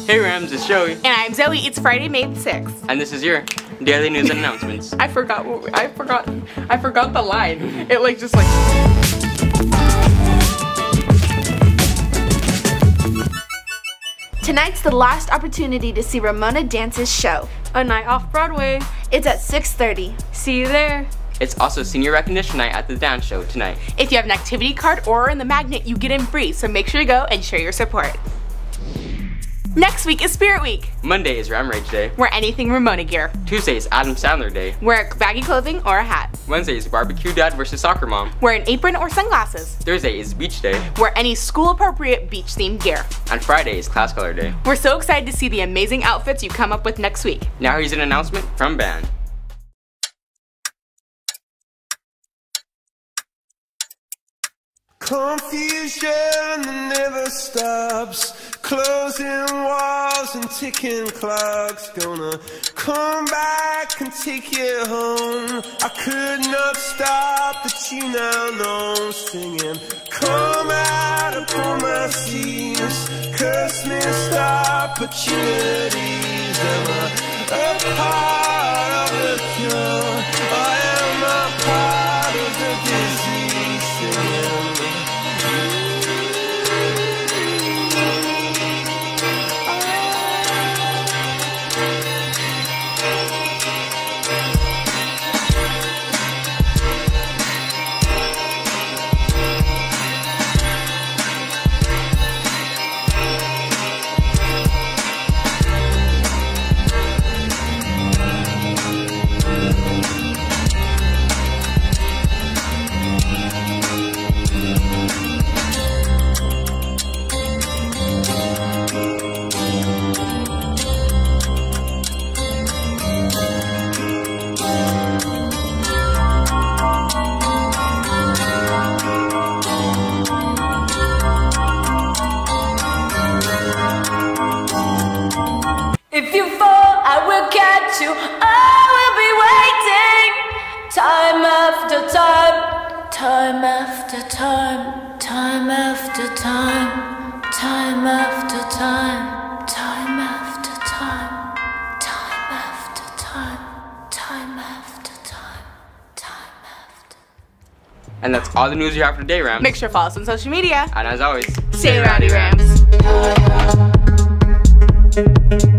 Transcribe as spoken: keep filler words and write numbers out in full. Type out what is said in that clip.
Hey Rams, it's Joey. And I'm Zoe. It's Friday, May the sixth. And this is your daily news and announcements. I forgot what I forgot I forgot the line. It like just like Tonight's the last opportunity to see Ramona Dance's show. A Night Off Broadway. It's at six thirty. See you there. It's also senior recognition night at the dance show tonight. If you have an activity card or in the magnet, you get in free, so make sure to go and show your support. Next week is Spirit Week. Monday is Ram Rage Day. Wear anything Ramona gear. Tuesday is Adam Sandler Day. Wear baggy clothing or a hat. Wednesday is Barbecue Dad versus Soccer Mom. Wear an apron or sunglasses. Thursday is Beach Day. Wear any school-appropriate beach-themed gear. And Friday is Class Color Day. We're so excited to see the amazing outfits you come up with next week. Now here's an announcement from band. Confusion that never stops, closing walls and ticking clocks. Gonna come back and take you home. I could not stop, but you now know. Singing, come out upon my seas, curse missed opportunities. Am I a part of the cure, or am I part of the disease? Singing, if you fall, I will catch you. I will be waiting. Time after time, time after time, time after time, time after time, time after time, time after time, time after time, time after. And that's all the news you have for today, Rams. Make sure to follow us on social media. And as always, Stay rowdy, Rams.